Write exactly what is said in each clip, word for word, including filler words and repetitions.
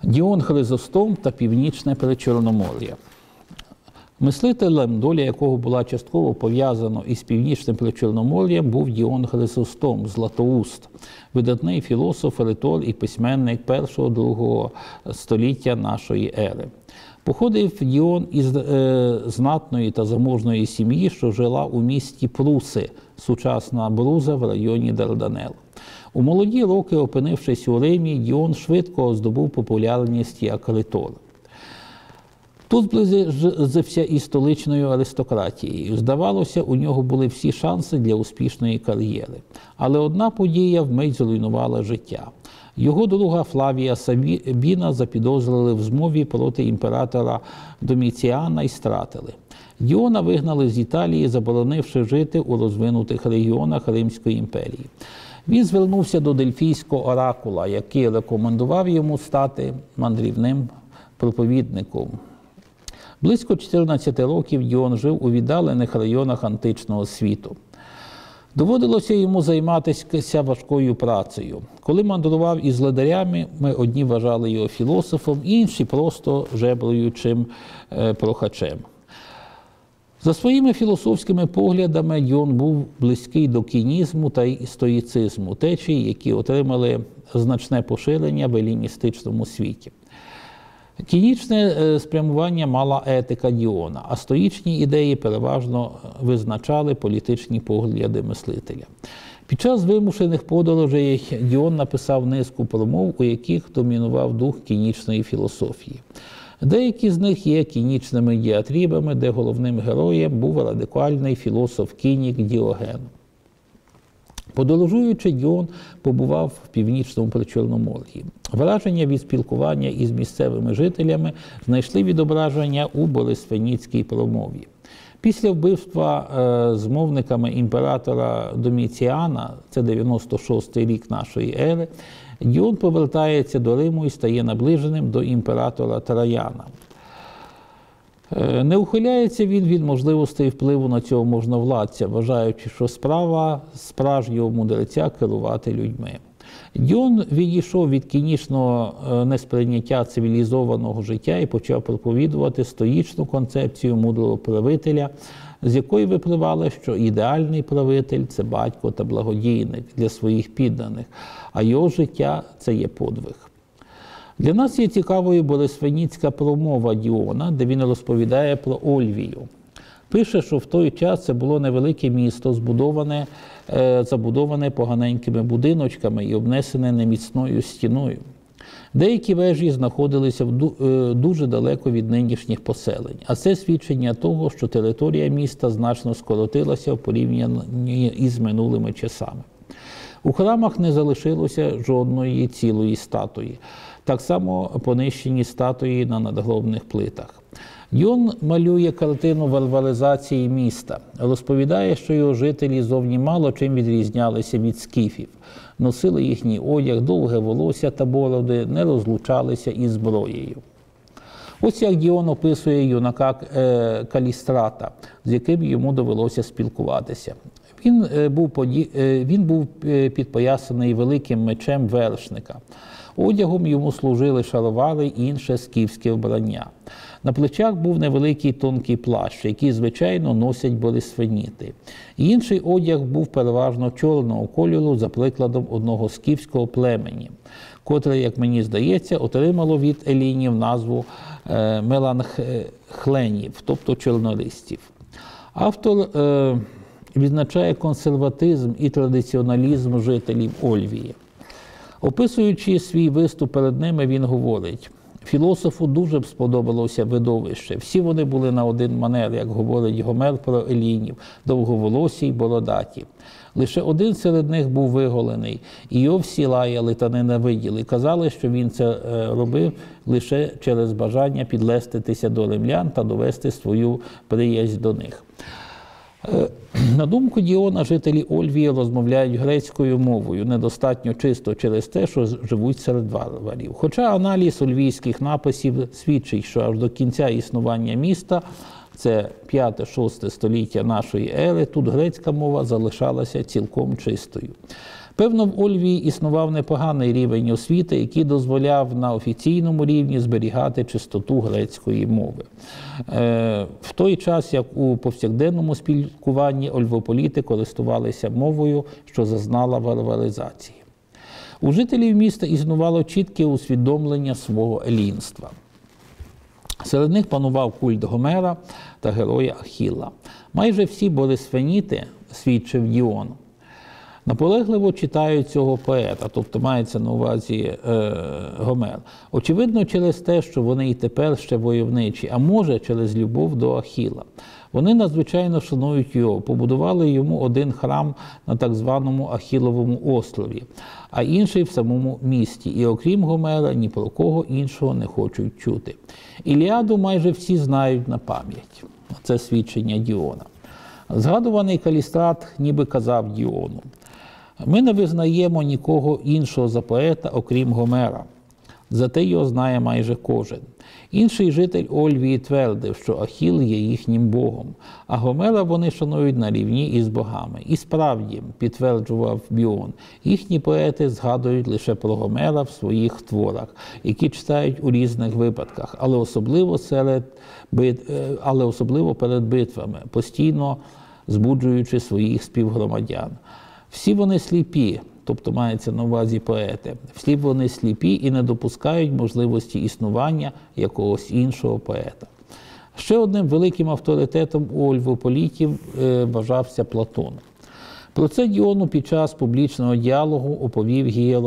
Діон Хризостом та Північне Причорномор'я. Мислителем, доля якого була частково пов'язана із Північним Причорномор'ям, був Діон Хризостом, Златоуст, видатний філософ, ритор і письменник першого-другого століття нашої ери. Походив Діон із е, знатної та заможної сім'ї, що жила у місті Пруси, сучасна Бруза в районі Дарданел. У молоді роки, опинившись у Римі, Діон швидко здобув популярність як ритор. Тут зблизився із столичною аристократією. Здавалося, у нього були всі шанси для успішної кар'єри. Але одна подія вмить зруйнувала життя. Його друга Флавія Сабіна запідозрили в змові проти імператора Доміціана і стратили. Діона вигнали з Італії, заборонивши жити у розвинутих регіонах Римської імперії. Він звернувся до Дельфійського оракула, який рекомендував йому стати мандрівним проповідником. Близько чотирнадцяти років Діон жив у віддалених районах античного світу. Доводилося йому займатися важкою працею. Коли мандрував із ладарями, ми одні вважали його філософом, інші просто жебруючим е, прохачем. За своїми філософськими поглядами Діон був близький до кінізму та стоїцизму, течій, які отримали значне поширення в еліністичному світі. Кінічне спрямування мала етика Діона, а стоїчні ідеї переважно визначали політичні погляди мислителя. Під час вимушених подорожей Діон написав низку промов, у яких домінував дух кінічної філософії. Деякі з них є кінічними діатрібами, де головним героєм був радикальний філософ-кінік Діоген. Подорожуючи, Діон побував в Північному Причорномор'ї. Враження від спілкування із місцевими жителями знайшли відображення у Борисфеніцькій промові. Після вбивства е, змовниками імператора Доміціана, це дев'яносто шостий рік нашої ери, Діон повертається до Риму і стає наближеним до імператора Траяна. Не ухиляється він від можливостей впливу на цього можновладця, вважаючи, що справа справжнього мудреця керувати людьми. Діон відійшов від кінічного несприйняття цивілізованого життя і почав проповідувати стоїчну концепцію мудрого правителя, з якої випливало, що ідеальний правитель – це батько та благодійник для своїх підданих, а його життя – це є подвиг. Для нас є цікавою Борисфеніцька промова Діона, де він розповідає про Ольвію. Пише, що в той час це було невелике місто, збудоване, е, забудоване поганенькими будиночками і обнесене неміцною стіною. Деякі вежі знаходилися в, е, дуже далеко від нинішніх поселень, а це свідчення того, що територія міста значно скоротилася в порівнянні із минулими часами. У храмах не залишилося жодної цілої статуї. Так само понищені статуї на надгробних плитах. Діон малює картину варваризації міста. Розповідає, що його жителі зовні мало чим відрізнялися від скіфів. Носили їхній одяг, довге волосся та бороди, не розлучалися із зброєю. Ось як Діон описує юнака Калістрата, з яким йому довелося спілкуватися. Він був, він був підпоясаний великим мечем вершника. Одягом йому служили шаровари і інше скіфське вбрання. На плечах був невеликий тонкий плащ, який, звичайно, носять борисфеніти. Інший одяг був переважно чорного кольору за прикладом одного скіфського племені, котре, як мені здається, отримало від елінів назву е, меланхленів, тобто чорнолистів. Автор е, відзначає консерватизм і традиціоналізм жителів Ольвії. Описуючи свій виступ перед ними, він говорить: філософу дуже б сподобалося видовище. Всі вони були на один манер, як говорить Гомер про елінів, довговолосі й бородаті. Лише один серед них був виголений, і його всі лаяли та ненавиділи. Казали, що він це робив лише через бажання підлеститися до римлян та довести свою приязнь до них. На думку Діона, жителі Ольвії розмовляють грецькою мовою, недостатньо чисто через те, що живуть серед варварів. Хоча аналіз ольвійських написів свідчить, що аж до кінця існування міста, це п'яте-шосте століття нашої ери, тут грецька мова залишалася цілком чистою. Певно, в Ольвії існував непоганий рівень освіти, який дозволяв на офіційному рівні зберігати чистоту грецької мови. В той час, як у повсякденному спілкуванні ольвополіти користувалися мовою, що зазнала варваризації. У жителів міста існувало чітке усвідомлення свого елінства. Серед них панував культ Гомера та героя Ахілла. Майже всі борисфеніти, свідчив Діон, наполегливо читають цього поета, тобто мається на увазі е, Гомер. Очевидно, через те, що вони і тепер ще войовничі, а може через любов до Ахіла. Вони надзвичайно шанують його, побудували йому один храм на так званому Ахіловому острові, а інший в самому місті. І окрім Гомера, ні про кого іншого не хочуть чути. Іліаду майже всі знають на пам'ять. Це свідчення Діона. Згадуваний Калістрат ніби казав Діону: «Ми не визнаємо нікого іншого за поета, окрім Гомера. Зате його знає майже кожен. Інший житель Ольвії твердив, що Ахіл є їхнім богом, а Гомера вони шанують на рівні із богами. І справді, підтверджував Біон, їхні поети згадують лише про Гомера в своїх творах, які читають у різних випадках, але особливо, серед бит... але особливо перед битвами, постійно збуджуючи своїх співгромадян. Всі вони сліпі, тобто мається на увазі поети, всі вони сліпі і не допускають можливості існування якогось іншого поета». Ще одним великим авторитетом у ольвополітів е, вважався Платон. Про це Діону під час публічного діалогу оповів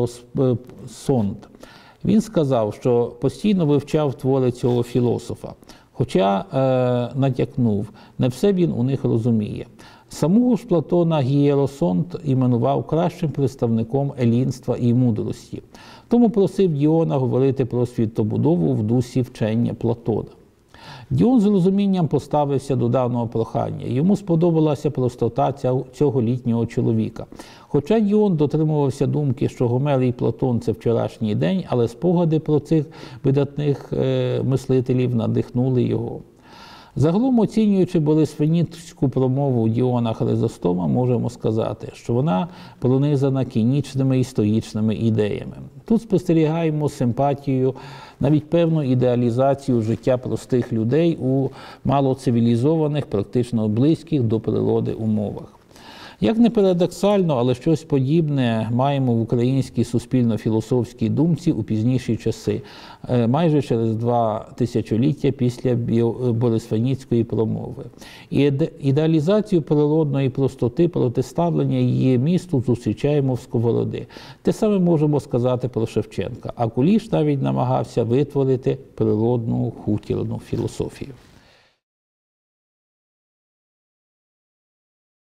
Гієросонт. Він сказав, що постійно вивчав твори цього філософа, хоча е, натякнув, не все він у них розуміє. Самого ж Платона Гієросонт іменував кращим представником елінства і мудрості. Тому просив Діона говорити про світобудову в дусі вчення Платона. Діон з розумінням поставився до даного прохання. Йому сподобалася простота цього літнього чоловіка. Хоча Діон дотримувався думки, що Гомер і Платон – це вчорашній день, але спогади про цих видатних е, мислителів надихнули його. Загалом, оцінюючи борисфенітську промову Діона Хризостома, можемо сказати, що вона пронизана кінічними і стоїчними ідеями. Тут спостерігаємо симпатію, навіть певну ідеалізацію життя простих людей у малоцивілізованих, практично близьких до природи умовах. Як не парадоксально, але щось подібне маємо в українській суспільно-філософській думці у пізніші часи, майже через два тисячоліття після борисфеніцької промови. І ідеалізацію природної простоти, протиставлення її місту зустрічаємо в Сковороди. Те саме можемо сказати про Шевченка. А Куліш навіть намагався витворити природну хутірну філософію.